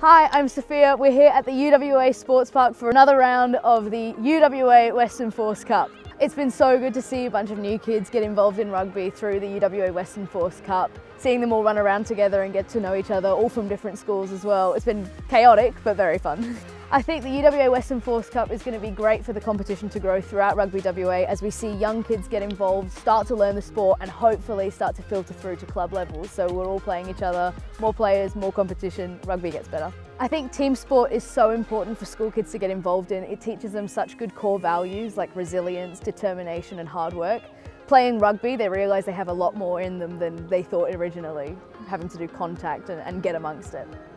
Hi, I'm Sophia. We're here at the UWA Sports Park for another round of the UWA Western Force Cup. It's been so good to see a bunch of new kids get involved in rugby through the UWA Western Force Cup. Seeing them all run around together and get to know each other, all from different schools as well. It's been chaotic, but very fun. I think the UWA Western Force Cup is going to be great for the competition to grow throughout Rugby WA as we see young kids get involved, start to learn the sport and hopefully start to filter through to club levels. So we're all playing each other, more players, more competition, rugby gets better. I think team sport is so important for school kids to get involved in. It teaches them such good core values like resilience, determination and hard work. Playing rugby, they realise they have a lot more in them than they thought originally, having to do contact and get amongst it.